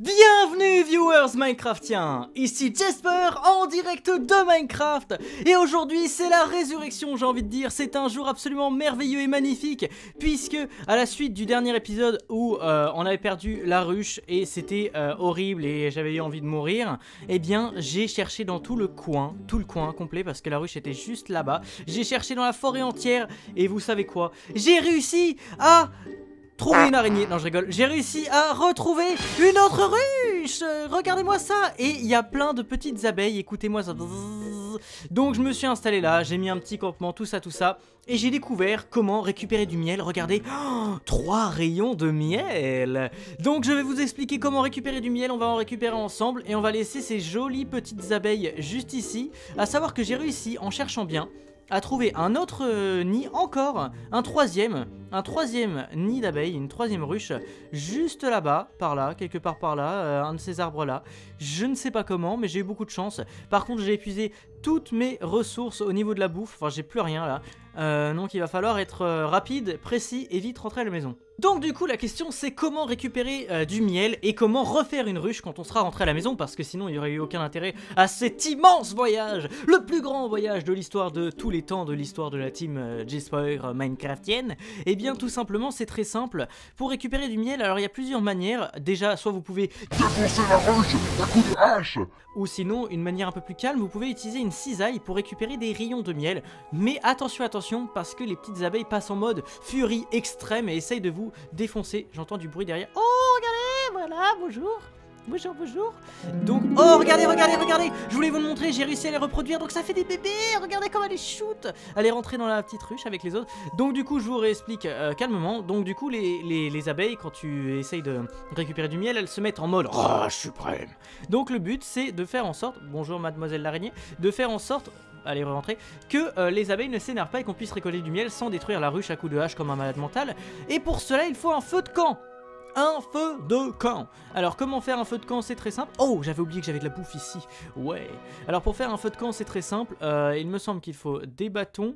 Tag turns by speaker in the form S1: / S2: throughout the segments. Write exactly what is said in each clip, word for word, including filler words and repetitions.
S1: Bienvenue viewers Minecraftiens, ici Jesper en direct de Minecraft. Et aujourd'hui c'est la résurrection, j'ai envie de dire, c'est un jour absolument merveilleux et magnifique. Puisque à la suite du dernier épisode où euh, on avait perdu la ruche et c'était euh, horrible et j'avais eu envie de mourir, eh bien j'ai cherché dans tout le coin, tout le coin complet parce que la ruche était juste là-bas. J'ai cherché dans la forêt entière et vous savez quoi, j'ai réussi à... trouver une araignée, non je rigole, j'ai réussi à retrouver une autre ruche. Regardez-moi ça. Et il y a plein de petites abeilles, écoutez-moi ça. Donc je me suis installé là, j'ai mis un petit campement, tout ça, tout ça. Et j'ai découvert comment récupérer du miel, regardez, oh, trois rayons de miel. Donc je vais vous expliquer comment récupérer du miel, on va en récupérer ensemble. Et on va laisser ces jolies petites abeilles juste ici. À savoir que j'ai réussi, en cherchant bien, à trouver un autre euh, nid encore, un troisième, un troisième nid d'abeilles, une troisième ruche, juste là-bas, par là, quelque part par là, euh, un de ces arbres-là. Je ne sais pas comment, mais j'ai eu beaucoup de chance. Par contre, j'ai épuisé toutes mes ressources au niveau de la bouffe, enfin j'ai plus rien là. Euh, donc il va falloir être euh, rapide, précis et vite rentrer à la maison. Donc du coup la question c'est comment récupérer euh, du miel et comment refaire une ruche quand on sera rentré à la maison, parce que sinon il n'y aurait eu aucun intérêt à cet immense voyage, le plus grand voyage de l'histoire de tous les temps, de l'histoire de la team euh, Jesper euh, Minecraftienne. Et bien tout simplement c'est très simple, pour récupérer du miel, alors il y a plusieurs manières. Déjà soit vous pouvez
S2: défoncer la ruche à coups de hache,
S1: ou sinon une manière un peu plus calme, vous pouvez utiliser une cisaille pour récupérer des rayons de miel. Mais attention attention, parce que les petites abeilles passent en mode furie extrême et essayent de vous défoncer. J'entends du bruit derrière. Oh regardez, voilà, bonjour. Bonjour, bonjour. Donc, oh regardez, regardez, regardez. Je voulais vous le montrer, j'ai réussi à les reproduire. Donc ça fait des bébés, regardez comment elle les shoot. Elle est rentrée dans la petite ruche avec les autres. Donc du coup je vous réexplique euh, calmement. Donc du coup les, les, les abeilles, quand tu essayes de récupérer du miel, elles se mettent en mode rage suprême. Donc le but c'est de faire en sorte, bonjour mademoiselle l'araignée, de faire en sorte, allez rentrer, que euh, les abeilles ne s'énervent pas et qu'on puisse récolter du miel sans détruire la ruche à coups de hache comme un malade mental. Et pour cela il faut un feu de camp. Un feu de camp. Alors comment faire un feu de camp, c'est très simple. Oh j'avais oublié que j'avais de la bouffe ici. Ouais. Alors pour faire un feu de camp c'est très simple, euh, il me semble qu'il faut des bâtons,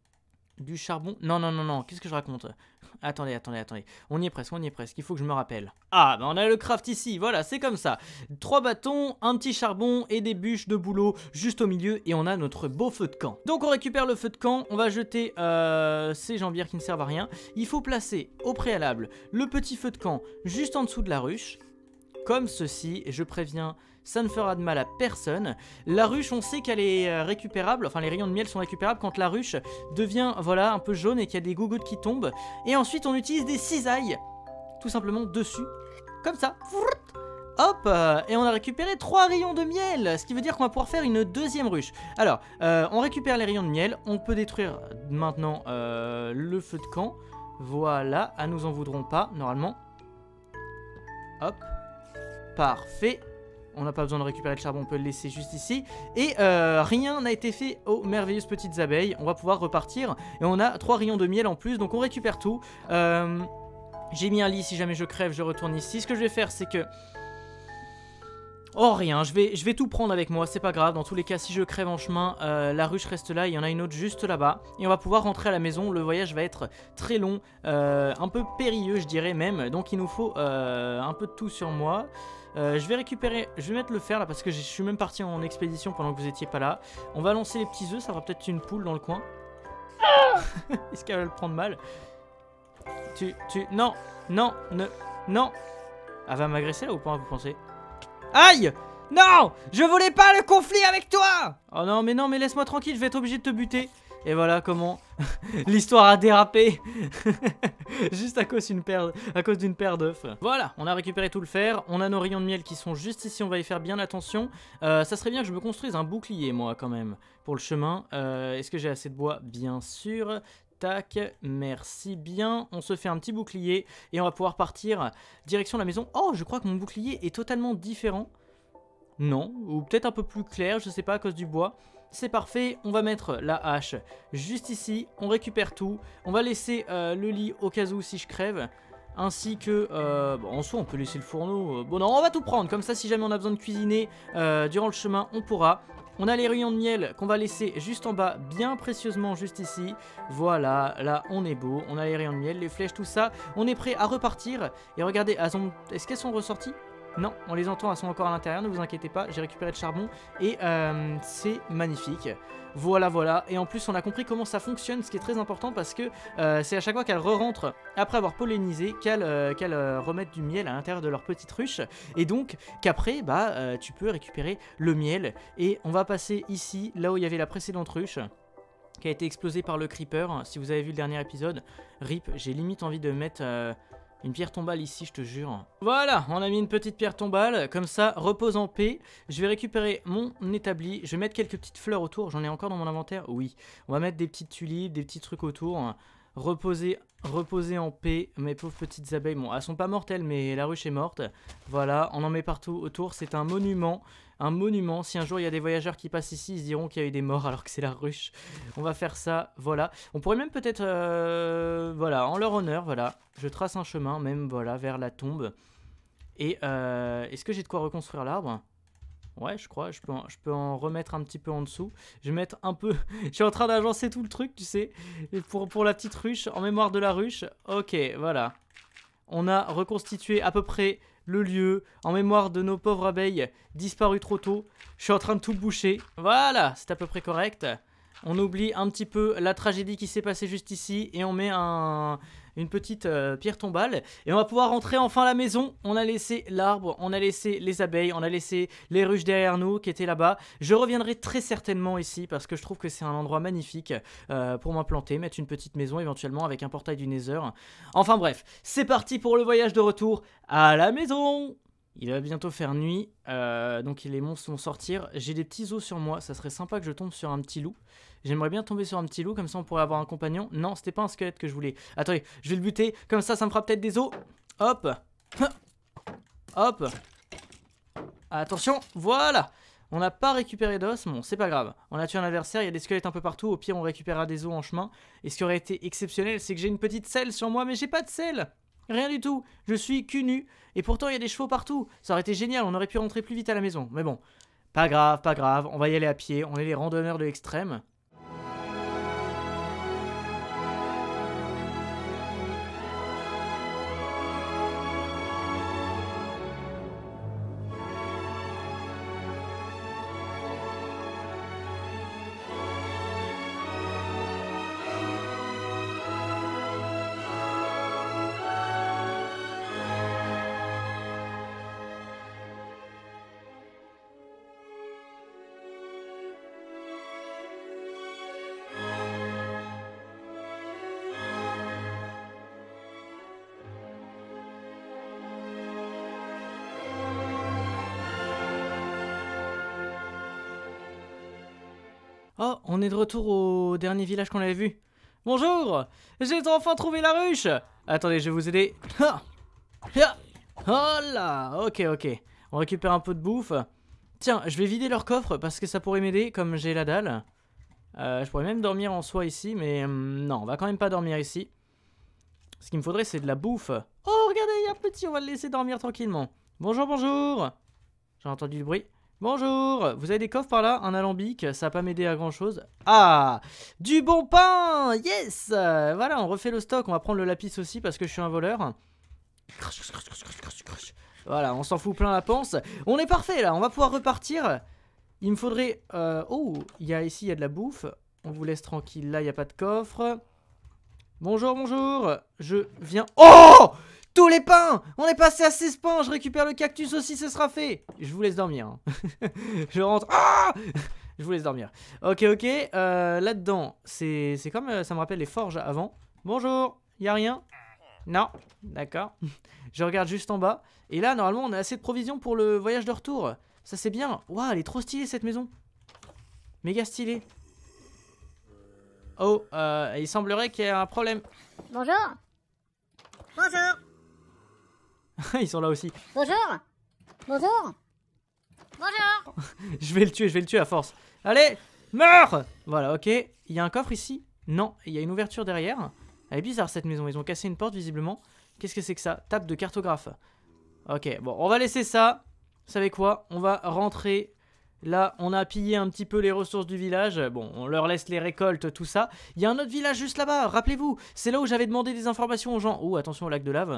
S1: du charbon. Non non non non, qu'est-ce que je raconte? Attendez, attendez, attendez. On y est presque, on y est presque. Il faut que je me rappelle. Ah, bah on a le craft ici. Voilà, c'est comme ça. Trois bâtons, un petit charbon et des bûches de boulot juste au milieu. Et on a notre beau feu de camp. Donc on récupère le feu de camp. On va jeter euh, ces jambières qui ne servent à rien. Il faut placer au préalable le petit feu de camp juste en dessous de la ruche. Comme ceci. Et je préviens... ça ne fera de mal à personne. La ruche, on sait qu'elle est récupérable. Enfin, les rayons de miel sont récupérables quand la ruche devient, voilà, un peu jaune et qu'il y a des gougoutes qui tombent. Et ensuite, on utilise des cisailles, tout simplement dessus, comme ça. Hop, et on a récupéré trois rayons de miel, ce qui veut dire qu'on va pouvoir faire une deuxième ruche. Alors, euh, on récupère les rayons de miel. On peut détruire maintenant euh, le feu de camp. Voilà, à nous en voudrons pas, normalement. Hop, parfait. On n'a pas besoin de récupérer le charbon, on peut le laisser juste ici. Et euh, rien n'a été fait aux merveilleuses petites abeilles. On va pouvoir repartir. Et on a trois rayons de miel en plus, donc on récupère tout. Euh, J'ai mis un lit, si jamais je crève, je retourne ici. Ce que je vais faire, c'est que... oh rien, je vais, je vais tout prendre avec moi, c'est pas grave. Dans tous les cas, si je crève en chemin, euh, la ruche reste là. Il y en a une autre juste là-bas. Et on va pouvoir rentrer à la maison. Le voyage va être très long, euh, un peu périlleux, je dirais même. Donc il nous faut euh, un peu de tout sur moi. Euh, je vais récupérer, je vais mettre le fer là parce que je suis même parti en expédition pendant que vous étiez pas là. On va lancer les petits œufs, ça fera peut-être une poule dans le coin. Est-ce qu'elle va le prendre mal? Tu, tu, non, non, ne, non. Elle va m'agresser là ou pas, vous pensez? Aïe! Non! Je voulais pas le conflit avec toi! Oh non, mais non, mais laisse-moi tranquille, je vais être obligé de te buter. Et voilà comment l'histoire a dérapé. Juste à cause d'une paire, à cause d'une paire d'œufs. Voilà, on a récupéré tout le fer. On a nos rayons de miel qui sont juste ici. On va y faire bien attention. Euh, ça serait bien que je me construise un bouclier, moi, quand même, pour le chemin. Euh, Est-ce que j'ai assez de bois? Bien sûr. Tac, merci bien. On se fait un petit bouclier et on va pouvoir partir direction la maison. Oh, je crois que mon bouclier est totalement différent. Non, ou peut-être un peu plus clair, je sais pas, à cause du bois. C'est parfait, on va mettre la hache juste ici, on récupère tout. On va laisser euh, le lit au cas où si je crève. Ainsi que, euh, bon, en soi on peut laisser le fourneau. Bon non, on va tout prendre, comme ça si jamais on a besoin de cuisiner euh, durant le chemin, on pourra. On a les rayons de miel qu'on va laisser juste en bas, bien précieusement juste ici. Voilà, là on est beau, on a les rayons de miel, les flèches, tout ça. On est prêt à repartir. Et regardez, est-ce qu'elles sont ressorties? Non, on les entend, elles sont encore à l'intérieur, ne vous inquiétez pas, j'ai récupéré le charbon et euh, c'est magnifique. Voilà, voilà, et en plus on a compris comment ça fonctionne, ce qui est très important parce que euh, c'est à chaque fois qu'elles re-rentrent après avoir pollinisé qu'elles euh, qu'elles euh, remettent du miel à l'intérieur de leur petite ruche, et donc qu'après, bah, euh, tu peux récupérer le miel. Et on va passer ici, là où il y avait la précédente ruche, qui a été explosée par le creeper. Si vous avez vu le dernier épisode, rip, j'ai limite envie de mettre... Euh, une pierre tombale ici, je te jure. Voilà, on a mis une petite pierre tombale. Comme ça, repose en paix. Je vais récupérer mon établi. Je vais mettre quelques petites fleurs autour. J'en ai encore dans mon inventaire. Oui. On va mettre des petites tulipes, des petits trucs autour. Reposer, reposer en paix. Mes pauvres petites abeilles. Bon, elles sont pas mortelles, mais la ruche est morte. Voilà, on en met partout autour. C'est un monument. Un monument. Si un jour il y a des voyageurs qui passent ici, ils se diront qu'il y a eu des morts alors que c'est la ruche. On va faire ça, voilà. On pourrait même peut-être, euh, voilà, en leur honneur, voilà. Je trace un chemin, même, voilà, vers la tombe. Et euh, est-ce que j'ai de quoi reconstruire l'arbre? Ouais, je crois. Je peux, en, je peux en remettre un petit peu en dessous. Je vais mettre un peu... je suis en train d'agencer tout le truc, tu sais. Pour, pour la petite ruche, en mémoire de la ruche. Ok, voilà. On a reconstitué à peu près... le lieu, en mémoire de nos pauvres abeilles disparues trop tôt. Je suis en train de tout boucher. Voilà, c'est à peu près correct. On oublie un petit peu la tragédie qui s'est passée juste ici et on met un, une petite euh, pierre tombale. Et on va pouvoir rentrer enfin à la maison. On a laissé l'arbre, on a laissé les abeilles, on a laissé les ruches derrière nous qui étaient là-bas. Je reviendrai très certainement ici parce que je trouve que c'est un endroit magnifique euh, pour m'implanter, mettre une petite maison éventuellement avec un portail du Nether. Enfin bref, c'est parti pour le voyage de retour à la maison. Il va bientôt faire nuit, euh, donc les monstres vont sortir. J'ai des petits os sur moi, ça serait sympa que je tombe sur un petit loup. J'aimerais bien tomber sur un petit loup, comme ça on pourrait avoir un compagnon. Non, c'était pas un squelette que je voulais. Attendez, je vais le buter, comme ça ça me fera peut-être des os. Hop. Hop. Attention, voilà. On n'a pas récupéré d'os, bon c'est pas grave. On a tué un adversaire, il y a des squelettes un peu partout. Au pire on récupérera des os en chemin. Et ce qui aurait été exceptionnel, c'est que j'ai une petite selle sur moi, mais j'ai pas de selle. Rien du tout, je suis cul nu. Et pourtant il y a des chevaux partout. Ça aurait été génial, on aurait pu rentrer plus vite à la maison. Mais bon, pas grave, pas grave, on va y aller à pied. On est les randonneurs de l'extrême. Oh, on est de retour au dernier village qu'on avait vu. Bonjour, j'ai enfin trouvé la ruche. Attendez, je vais vous aider. Oh là, ok, ok. On récupère un peu de bouffe. Tiens, je vais vider leur coffre parce que ça pourrait m'aider comme j'ai la dalle. Euh, je pourrais même dormir en soi ici, mais hum, non, on va quand même pas dormir ici. Ce qu'il me faudrait, c'est de la bouffe. Oh, regardez, il y a un petit, on va le laisser dormir tranquillement. Bonjour, bonjour. J'ai entendu du bruit. Bonjour, vous avez des coffres par là? Un alambic, ça va pas m'aider à grand chose. Ah, du bon pain. Yes. Voilà, on refait le stock, on va prendre le lapis aussi parce que je suis un voleur. Voilà, on s'en fout plein la panse. On est parfait là, on va pouvoir repartir. Il me faudrait... Euh... Oh, il y a ici, il y a de la bouffe. On vous laisse tranquille, là il n'y a pas de coffre. Bonjour, bonjour. Je viens... Oh! Tous les pains! On est passé à seize pains, je récupère le cactus aussi, ce sera fait. Je vous laisse dormir. Hein. Je rentre. Ah! Je vous laisse dormir. Ok, ok. Euh, Là-dedans, c'est comme... Euh, ça me rappelle les forges avant. Bonjour. Y a rien? Non. D'accord. Je regarde juste en bas. Et là, normalement, on a assez de provisions pour le voyage de retour. Ça, c'est bien. Waouh, elle est trop stylée, cette maison. Méga stylée. Oh, euh, il semblerait qu'il y ait un problème.
S3: Bonjour. Bonjour.
S1: Ils sont là aussi.
S3: Bonjour. Bonjour. Bonjour.
S1: Je vais le tuer, je vais le tuer à force. Allez, meurs. Voilà, ok. Il y a un coffre ici? Non, il y a une ouverture derrière. Elle est bizarre cette maison, ils ont cassé une porte visiblement. Qu'est-ce que c'est que ça? Table de cartographe. Ok, bon, on va laisser ça. Vous savez quoi? On va rentrer. Là, on a pillé un petit peu les ressources du village. Bon, on leur laisse les récoltes, tout ça. Il y a un autre village juste là-bas, rappelez-vous. C'est là où j'avais demandé des informations aux gens. Oh, attention au lac de lave.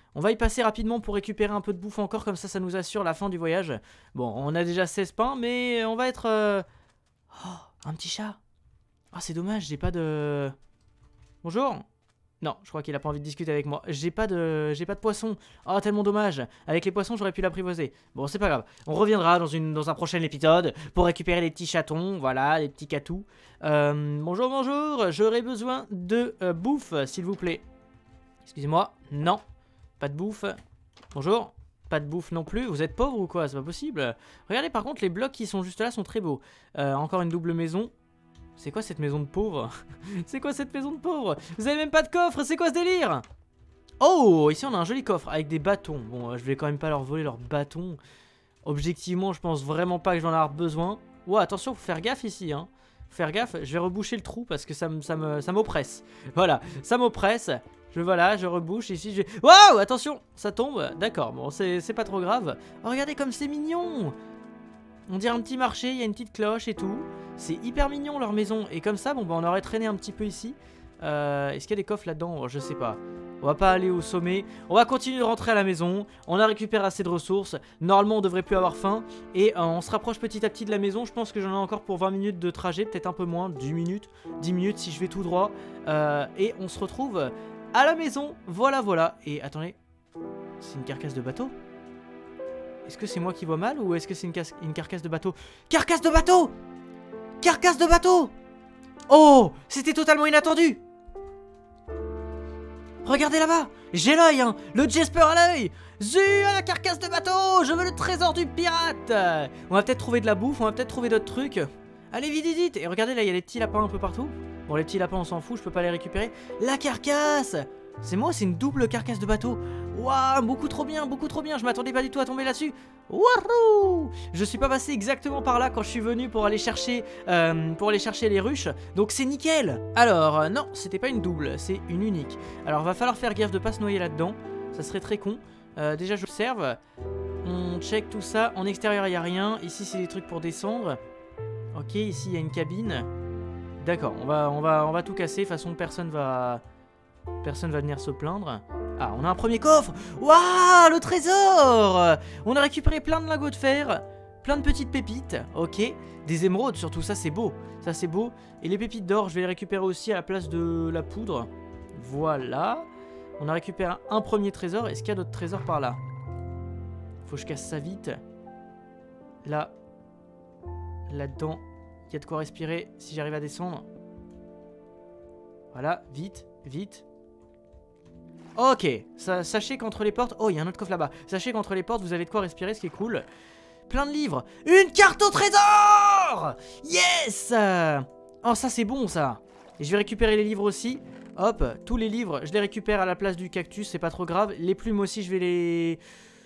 S1: On va y passer rapidement pour récupérer un peu de bouffe encore, comme ça, ça nous assure la fin du voyage. Bon, on a déjà seize pains, mais on va être... Euh... Oh, un petit chat. Ah, oh, c'est dommage, j'ai pas de... Bonjour. Non, je crois qu'il a pas envie de discuter avec moi. J'ai pas de j'ai pas de poisson. Oh, tellement dommage. Avec les poissons, j'aurais pu l'apprivoiser. Bon, c'est pas grave. On reviendra dans, une, dans un prochain épisode pour récupérer les petits chatons. Voilà, les petits catous. Euh, bonjour, bonjour. J'aurais besoin de euh, bouffe, s'il vous plaît. Excusez-moi. Non. Pas de bouffe. Bonjour. Pas de bouffe non plus. Vous êtes pauvre ou quoi? C'est pas possible. Regardez, par contre, les blocs qui sont juste là sont très beaux. Euh, encore une double maison. C'est quoi cette maison de pauvre? C'est quoi cette maison de pauvre? Vous avez même pas de coffre, c'est quoi ce délire? Oh, ici on a un joli coffre avec des bâtons. Bon, euh, je vais quand même pas leur voler leurs bâtons. Objectivement, je pense vraiment pas que j'en ai avoir besoin. Ouais, attention, faut faire gaffe ici, hein. Faut faire gaffe, je vais reboucher le trou parce que ça me ça me ça m'oppresse. Voilà, ça m'oppresse. Je voilà, je rebouche ici, je... Waouh, attention, ça tombe. D'accord, bon, c'est pas trop grave. Oh, regardez comme c'est mignon. On dirait un petit marché, il y a une petite cloche et tout. C'est hyper mignon leur maison. Et comme ça, bon bah on aurait traîné un petit peu ici. Euh, Est-ce qu'il y a des coffres là-dedans? Je sais pas. On va pas aller au sommet. On va continuer de rentrer à la maison. On a récupéré assez de ressources. Normalement, on devrait plus avoir faim. Et euh, on se rapproche petit à petit de la maison. Je pense que j'en ai encore pour vingt minutes de trajet. Peut-être un peu moins, dix minutes. dix minutes si je vais tout droit. Euh, et on se retrouve à la maison. Voilà, voilà. Et attendez. C'est une carcasse de bateau? Est-ce que c'est moi qui vois mal ou est-ce que c'est une, une carcasse de bateau? Carcasse de bateau! Carcasse de bateau! Oh! C'était totalement inattendu! Regardez là-bas! J'ai l'œil, hein! Le Jasper à l'œil! Zu à la carcasse de bateau! Je veux le trésor du pirate! On va peut-être trouver de la bouffe, on va peut-être trouver d'autres trucs. Allez, vite, vite, vite! Et regardez, là, il y a des petits lapins un peu partout. Bon, les petits lapins, on s'en fout, je peux pas les récupérer. La carcasse! C'est moi, c'est une double carcasse de bateau. Waouh, beaucoup trop bien, beaucoup trop bien. Je m'attendais pas du tout à tomber là-dessus. Wouhou! Je suis pas passé exactement par là quand je suis venu pour aller chercher, euh, pour aller chercher les ruches. Donc c'est nickel. Alors, euh, non, c'était pas une double, c'est une unique. Alors, va falloir faire gaffe de pas se noyer là-dedans. Ça serait très con. Euh, déjà, je observe. On check tout ça. En extérieur, il n'y a rien. Ici, c'est des trucs pour descendre. Ok, ici, il y a une cabine. D'accord, on va, on, va, on va tout casser. De toute façon, personne va... Personne va venir se plaindre. Ah, on a un premier coffre. Waouh, le trésor! On a récupéré plein de lingots de fer, plein de petites pépites, ok. Des émeraudes surtout, ça c'est beau. Ça c'est beau. Et les pépites d'or, je vais les récupérer aussi à la place de la poudre. Voilà. On a récupéré un premier trésor. Est-ce qu'il y a d'autres trésors par là? Faut que je casse ça vite. Là. Là-dedans. Il y a de quoi respirer si j'arrive à descendre. Voilà, vite, vite. Ok, ça, sachez qu'entre les portes... Oh, il y a un autre coffre là-bas. Sachez qu'entre les portes, vous avez de quoi respirer, ce qui est cool. Plein de livres. Une carte au trésor! Yes! Oh, ça, c'est bon, ça. Et je vais récupérer les livres aussi. Hop, tous les livres, je les récupère à la place du cactus, c'est pas trop grave. Les plumes aussi, je vais les...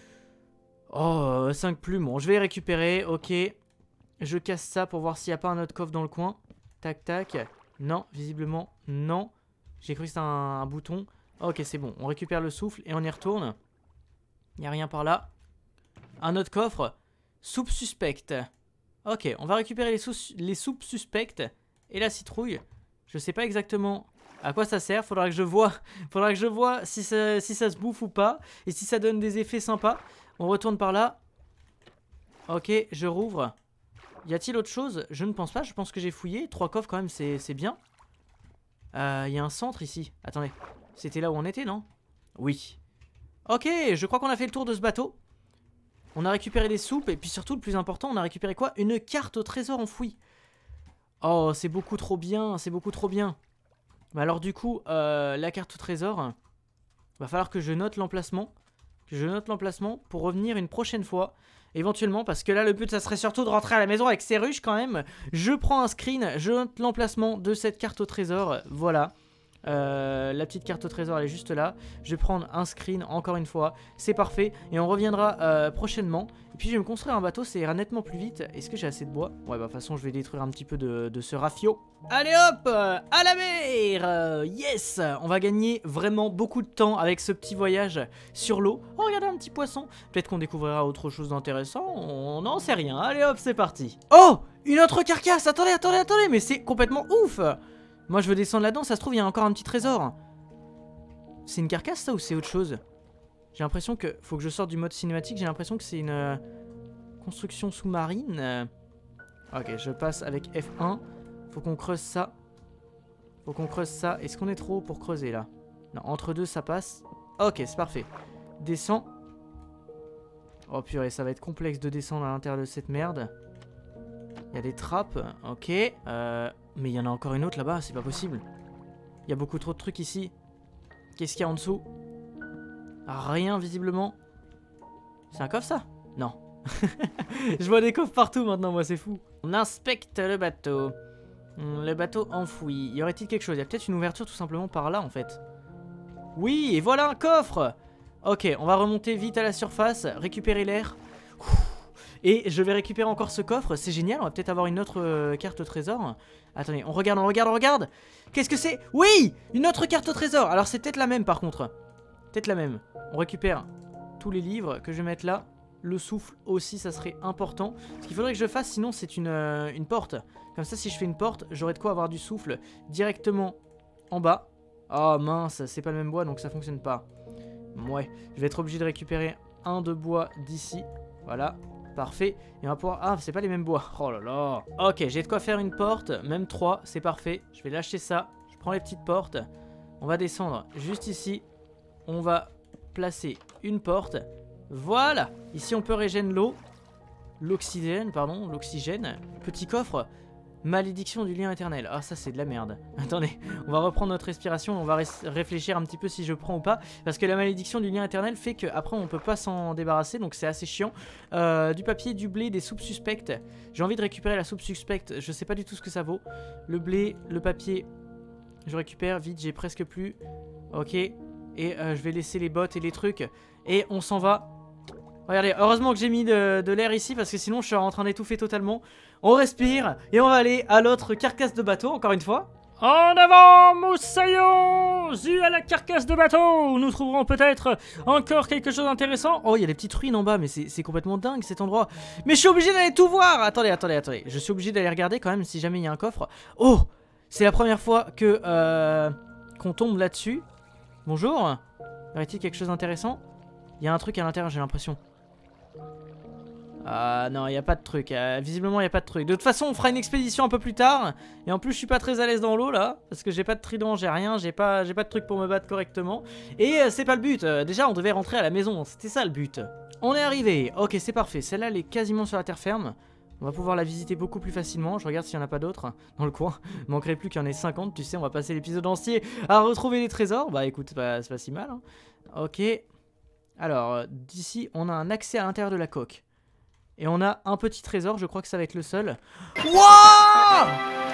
S1: Oh, cinq plumes. Bon, je vais les récupérer, ok. Je casse ça pour voir s'il n'y a pas un autre coffre dans le coin. Tac, tac. Non, visiblement, non. J'ai cru que c'était un, un bouton. Ok, c'est bon. On récupère le souffle et on y retourne. Il n'y a rien par là. Un autre coffre. Soupe suspecte. Ok, on va récupérer les, sou les soupes suspectes et la citrouille. Je sais pas exactement à quoi ça sert. Faudra que je vois, faudra que je vois si ça, si ça se bouffe ou pas. Et si ça donne des effets sympas. On retourne par là. Ok, je rouvre. Y a-t-il autre chose? Je ne pense pas. Je pense que j'ai fouillé. Trois coffres quand même, c'est bien. Il euh, y a un centre ici. Attendez. C'était là où on était, non? Oui. Ok, je crois qu'on a fait le tour de ce bateau. On a récupéré des soupes. Et puis surtout, le plus important, on a récupéré quoi? Une carte au trésor enfoui. Oh, c'est beaucoup trop bien. C'est beaucoup trop bien. Mais alors du coup, euh, la carte au trésor, va falloir que je note l'emplacement. Que je note l'emplacement pour revenir une prochaine fois. Éventuellement, parce que là, le but, ça serait surtout de rentrer à la maison avec ces ruches quand même. Je prends un screen, je note l'emplacement de cette carte au trésor. Voilà. Euh, la petite carte au trésor, elle est juste là. Je vais prendre un screen, encore une fois. C'est parfait. Et on reviendra euh, prochainement. Et puis, je vais me construire un bateau, ça ira nettement plus vite. Est-ce que j'ai assez de bois? Ouais, bah, de toute façon, je vais détruire un petit peu de, de ce rafio. Allez hop, euh, à la mer euh, yes. On va gagner vraiment beaucoup de temps avec ce petit voyage sur l'eau. Oh, regardez un petit poisson. Peut-être qu'on découvrira autre chose d'intéressant. On n'en sait rien. Allez hop, c'est parti. Oh, une autre carcasse. Attendez, attendez, attendez. Mais c'est complètement ouf. Moi, je veux descendre là-dedans. Ça se trouve, il y a encore un petit trésor. C'est une carcasse, ça, ou c'est autre chose? J'ai l'impression que... Faut que je sorte du mode cinématique. J'ai l'impression que c'est une... Euh, construction sous-marine. Euh, ok, je passe avec F un. Faut qu'on creuse ça. Faut qu'on creuse ça. Est-ce qu'on est trop haut pour creuser, là? Non, entre deux, ça passe. Ok, c'est parfait. Descends. Oh purée, ça va être complexe de descendre à l'intérieur de cette merde. Il y a des trappes. Ok. Euh, mais il y en a encore une autre là-bas, c'est pas possible. Il y a beaucoup trop de trucs ici. Qu'est-ce qu'il y a en dessous? Rien, visiblement. C'est un coffre, ça? Non. Je vois des coffres partout maintenant, moi, c'est fou. On inspecte le bateau. Le bateau enfoui. Y aurait-il quelque chose? Il y a peut-être une ouverture tout simplement par là, en fait. Oui, et voilà un coffre! Ok, on va remonter vite à la surface, récupérer l'air. Et je vais récupérer encore ce coffre, c'est génial, on va peut-être avoir une autre euh, carte au trésor. Attendez, on regarde, on regarde, on regarde. Qu'est-ce que c'est? Oui! Une autre carte au trésor. Alors c'est peut-être la même par contre. Peut-être la même. On récupère tous les livres que je vais mettre là. Le souffle aussi, ça serait important. Ce qu'il faudrait que je fasse, sinon c'est une, euh, une porte. Comme ça, si je fais une porte, j'aurai de quoi avoir du souffle directement en bas. Oh mince, c'est pas le même bois, donc ça fonctionne pas. Ouais, je vais être obligé de récupérer un de bois d'ici. Voilà, parfait. Et on va pouvoir... Ah, c'est pas les mêmes bois. Oh là là. Ok, j'ai de quoi faire une porte, même trois, c'est parfait. Je vais lâcher ça, je prends les petites portes. On va descendre juste ici. On va placer une porte. Voilà. Ici, on peut régénérer l'eau. L'oxygène, pardon, l'oxygène. Petit coffre. Malédiction du lien éternel. Ah, ça c'est de la merde. Attendez, on va reprendre notre respiration. On va réfléchir un petit peu si je prends ou pas. Parce que la malédiction du lien éternel fait qu'après on peut pas s'en débarrasser. Donc c'est assez chiant. euh, Du papier, du blé, des soupes suspectes. J'ai envie de récupérer la soupe suspecte. Je sais pas du tout ce que ça vaut. Le blé, le papier. Je récupère vite, j'ai presque plus. Ok. Et euh, je vais laisser les bottes et les trucs. Et on s'en va. Regardez, heureusement que j'ai mis de, de l'air ici parce que sinon je serais en train d'étouffer totalement. On respire et on va aller à l'autre carcasse de bateau, encore une fois. En avant, moussaillons! Zu à la carcasse de bateau! Nous trouverons peut-être encore quelque chose d'intéressant. Oh, il y a des petites ruines en bas, mais c'est complètement dingue cet endroit. Mais je suis obligé d'aller tout voir! Attendez, attendez, attendez. Je suis obligé d'aller regarder quand même si jamais il y a un coffre. Oh! C'est la première fois que euh, qu'on tombe là-dessus. Bonjour. Y aurait-il quelque chose d'intéressant? Il y a un truc à l'intérieur, j'ai l'impression. Ah non, il n'y a pas de truc. Euh, visiblement, il n'y a pas de truc. De toute façon, on fera une expédition un peu plus tard. Et en plus, je suis pas très à l'aise dans l'eau là. Parce que j'ai pas de trident, j'ai rien. J'ai pas, j'ai pas de truc pour me battre correctement. Et euh, c'est pas le but. Euh, déjà, on devait rentrer à la maison. C'était ça le but. On est arrivé. Ok, c'est parfait. Celle-là, elle est quasiment sur la terre ferme. On va pouvoir la visiter beaucoup plus facilement. Je regarde s'il n'y en a pas d'autres dans le coin. Il manquerait plus qu'il y en ait cinquante. Tu sais, on va passer l'épisode entier à retrouver les trésors. Bah écoute, c'est pas, pas si mal. Hein. Ok. Alors, d'ici, on a un accès à l'intérieur de la coque. Et on a un petit trésor, je crois que ça va être le seul. Wouah!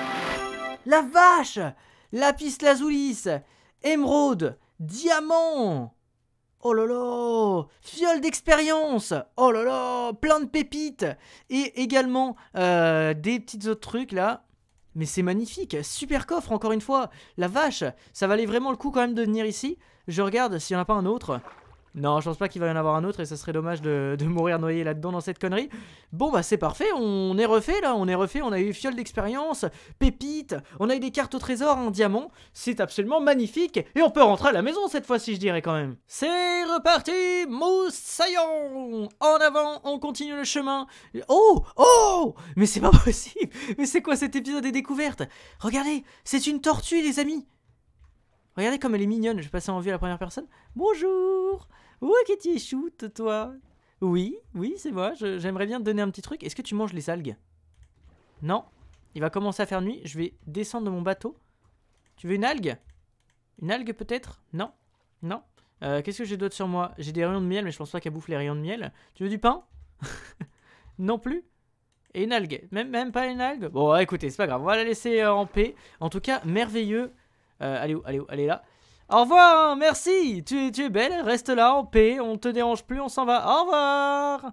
S1: La vache! Lapis lazuli, émeraude, diamant! Oh là là! Fiole d'expérience! Oh là là! Plein de pépites! Et également euh, des petits autres trucs là. Mais c'est magnifique! Super coffre encore une fois! La vache! Ça valait vraiment le coup quand même de venir ici. Je regarde s'il n'y en a pas un autre. Non, je pense pas qu'il va y en avoir un autre et ça serait dommage de, de mourir noyé là-dedans dans cette connerie. Bon bah c'est parfait, on est refait là, on est refait, on a eu fiole d'expérience, pépites, on a eu des cartes au trésor en diamant, c'est absolument magnifique et on peut rentrer à la maison cette fois-ci je dirais quand même. C'est reparti, moussaillons! En avant, on continue le chemin. Oh, oh! Mais c'est pas possible, mais c'est quoi cet épisode des découvertes? Regardez, c'est une tortue les amis. Regardez comme elle est mignonne, je vais passer en vue à la première personne. Bonjour! Ouais, Kitty shoot, toi? Oui, oui, c'est moi, j'aimerais bien te donner un petit truc. Est-ce que tu manges les algues? Non. Il va commencer à faire nuit, je vais descendre de mon bateau. Tu veux une algue? Une algue peut-être? Non. Non. Euh, Qu'est-ce que j'ai d'autre sur moi? J'ai des rayons de miel, mais je pense pas qu'elle bouffe les rayons de miel. Tu veux du pain? Non plus. Et une algue? Même, même pas une algue? Bon, écoutez, c'est pas grave, on va la laisser euh, en paix. En tout cas, merveilleux. Euh, allez où, allez où, allez là. Au revoir, merci. Tu, tu es belle, reste là en paix, on te dérange plus, on s'en va. Au revoir.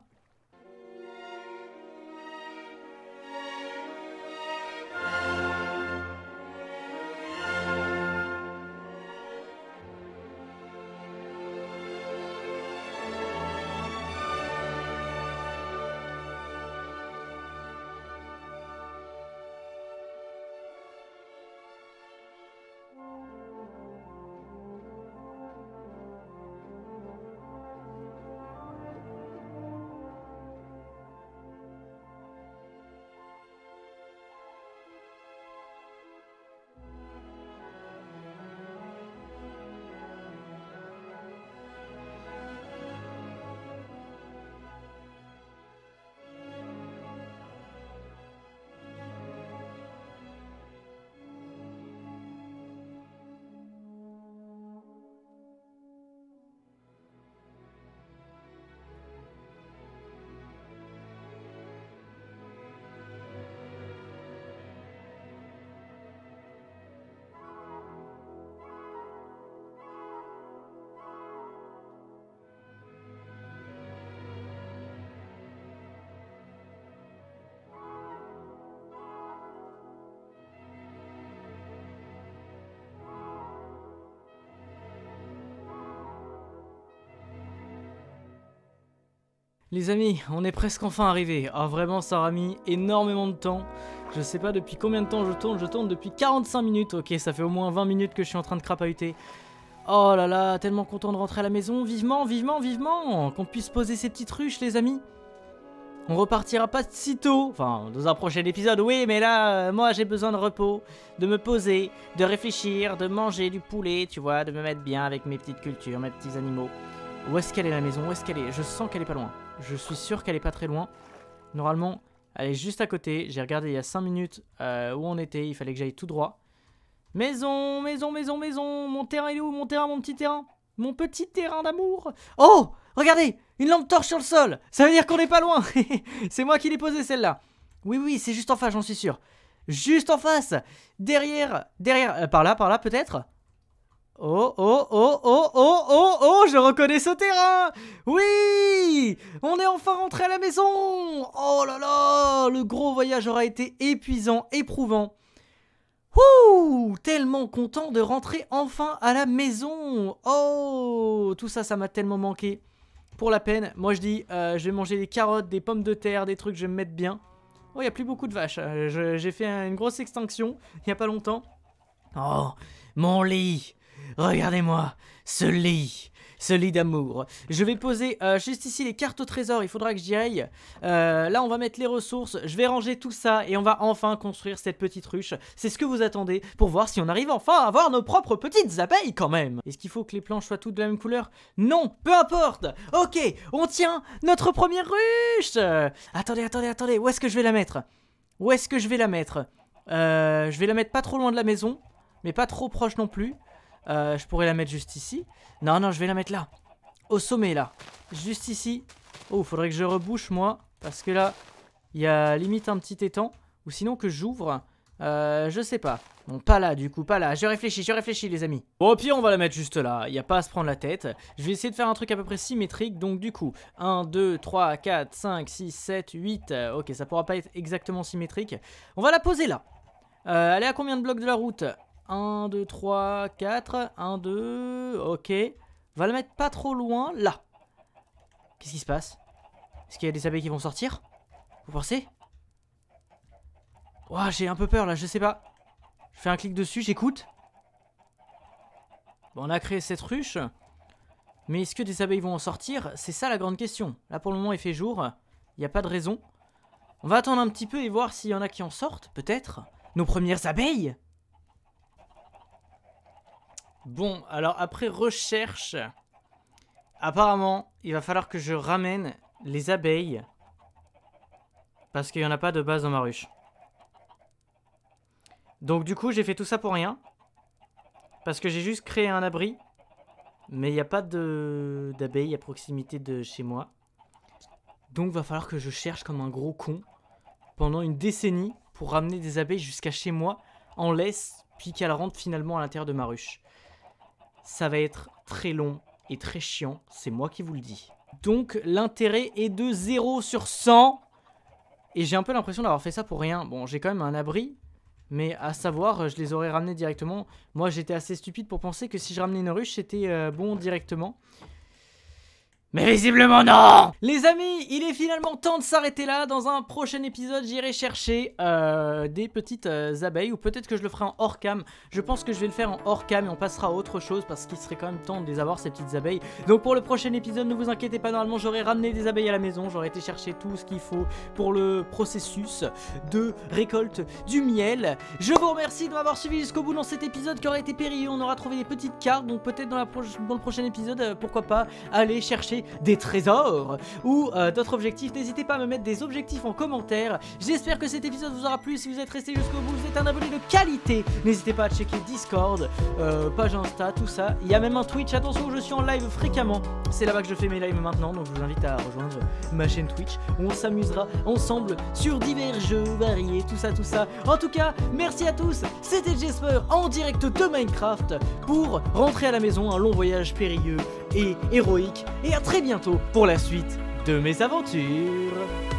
S1: Les amis, on est presque enfin arrivé. Ah vraiment, ça aura mis énormément de temps. Je sais pas depuis combien de temps je tourne. Je tourne depuis quarante-cinq minutes. Ok, ça fait au moins vingt minutes que je suis en train de crapahuter. Oh là là, tellement content de rentrer à la maison. Vivement, vivement, vivement qu'on puisse poser ces petites ruches, les amis. On repartira pas si tôt. Enfin, dans un prochain épisode, oui, mais là, euh, moi, j'ai besoin de repos, de me poser, de réfléchir, de manger du poulet, tu vois, de me mettre bien avec mes petites cultures, mes petits animaux. Où est-ce qu'elle est la maison? Où est-ce qu'elle est? Je sens qu'elle est pas loin. Je suis sûr qu'elle est pas très loin. Normalement, elle est juste à côté. J'ai regardé il y a cinq minutes euh, où on était. Il fallait que j'aille tout droit. Maison, maison, maison, maison. Mon terrain, il est où? Mon terrain, mon petit terrain. Mon petit terrain d'amour. Oh, regardez, une lampe torche sur le sol. Ça veut dire qu'on n'est pas loin. C'est moi qui l'ai posée celle-là. Oui, oui, c'est juste en face, j'en suis sûr. Juste en face. Derrière, derrière, euh, par là, par là peut-être. Oh, oh, oh, oh, oh, oh, oh, je reconnais ce terrain. Oui, on est enfin rentré à la maison. Oh là là, le gros voyage aura été épuisant, éprouvant. Ouh, tellement content de rentrer enfin à la maison. Oh, tout ça, ça m'a tellement manqué. Pour la peine, moi je dis, euh, je vais manger des carottes, des pommes de terre, des trucs, je vais me mettre bien. Oh, il n'y a plus beaucoup de vaches. Euh, J'ai fait une grosse extinction il n'y a pas longtemps. Oh, mon lit. Regardez-moi, ce lit, ce lit d'amour. Je vais poser euh, juste ici les cartes au trésor, il faudra que j'y aille. Euh, là, on va mettre les ressources, je vais ranger tout ça et on va enfin construire cette petite ruche. C'est ce que vous attendez pour voir si on arrive enfin à avoir nos propres petites abeilles quand même. Est-ce qu'il faut que les planches soient toutes de la même couleur? Non, peu importe. Ok, on tient notre première ruche. Euh, attendez, attendez, attendez, où est-ce que je vais la mettre? Où est-ce que je vais la mettre? euh, Je vais la mettre pas trop loin de la maison, mais pas trop proche non plus. Euh, je pourrais la mettre juste ici. Non, non, je vais la mettre là. Au sommet, là. Juste ici. Oh, faudrait que je rebouche, moi. Parce que là, il y a limite un petit étang. Ou sinon que j'ouvre. Euh, je sais pas. Bon, pas là, du coup, pas là. Je réfléchis, je réfléchis, les amis. Bon, au pire, on va la mettre juste là. Il n'y a pas à se prendre la tête. Je vais essayer de faire un truc à peu près symétrique. Donc, du coup, un, deux, trois, quatre, cinq, six, sept, huit. Ok, ça pourra pas être exactement symétrique. On va la poser là. Euh, elle est à combien de blocs de la route? un, deux, trois, quatre, un, deux, ok. On va la mettre pas trop loin, là. Qu'est-ce qui se passe? Est-ce qu'il y a des abeilles qui vont sortir? Vous pensez? Ouah, j'ai un peu peur là, je sais pas. Je fais un clic dessus, j'écoute. Bon, on a créé cette ruche. Mais est-ce que des abeilles vont en sortir? C'est ça la grande question. Là pour le moment il fait jour, il n'y a pas de raison. On va attendre un petit peu et voir s'il y en a qui en sortent, peut-être. Nos premières abeilles. Bon, alors après recherche, apparemment, il va falloir que je ramène les abeilles parce qu'il n'y en a pas de base dans ma ruche. Donc du coup, j'ai fait tout ça pour rien parce que j'ai juste créé un abri, mais il n'y a pas d'abeilles à proximité de chez moi. Donc il va falloir que je cherche comme un gros con pendant une décennie pour ramener des abeilles jusqu'à chez moi en laisse, puis qu'elles rentrent finalement à l'intérieur de ma ruche. Ça va être très long et très chiant, c'est moi qui vous le dis. Donc l'intérêt est de zéro sur cent. Et j'ai un peu l'impression d'avoir fait ça pour rien. Bon, j'ai quand même un abri, mais à savoir, je les aurais ramenés directement. Moi, j'étais assez stupide pour penser que si je ramenais une ruche, c'était euh, bon directement. Mais visiblement non. Les amis, il est finalement temps de s'arrêter là. Dans un prochain épisode, j'irai chercher euh, des petites euh, abeilles. Ou peut-être que je le ferai en hors cam. Je pense que je vais le faire en hors cam et on passera à autre chose parce qu'il serait quand même temps de les avoir, ces petites abeilles. Donc pour le prochain épisode, ne vous inquiétez pas, normalement j'aurai ramené des abeilles à la maison. J'aurai été chercher tout ce qu'il faut pour le processus de récolte du miel. Je vous remercie de m'avoir suivi jusqu'au bout dans cet épisode qui aura été périlleux. On aura trouvé des petites cartes. Donc peut-être dans, dans le prochain épisode, euh, pourquoi pas aller chercher des trésors ou euh, d'autres objectifs. N'hésitez pas à me mettre des objectifs en commentaire. J'espère que cet épisode vous aura plu. Si vous êtes resté jusqu'au bout, vous êtes un abonné de qualité. N'hésitez pas à checker Discord, euh, page Insta, tout ça. Il y a même un Twitch. Attention, je suis en live fréquemment. C'est là-bas que je fais mes lives maintenant. Donc je vous invite à rejoindre ma chaîne Twitch où on s'amusera ensemble sur divers jeux variés, tout ça, tout ça. En tout cas, merci à tous. C'était Jesper en direct de Minecraft pour rentrer à la maison. Un long voyage périlleux et héroïque. Et à très bientôt pour la suite de mes aventures.